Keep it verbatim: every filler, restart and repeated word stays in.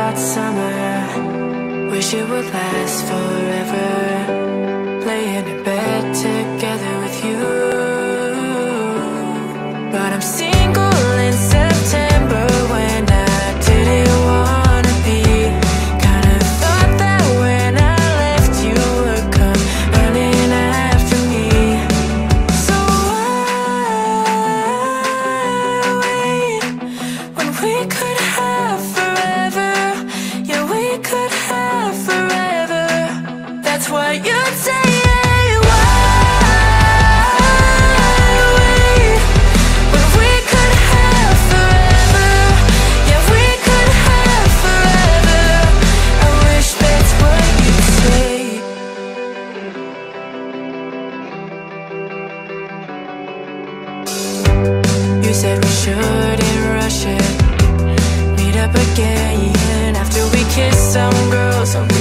hot summer. Wish it would last forever. Laying in bed together with you. But I'm single in September when I didn't wanna be. Kinda thought that when I left you would come running after me. So why wait when we could have forever? Yeah, we could have forever. That's what you'd say. You said we shouldn't rush it. Meet up again after we kiss some girls.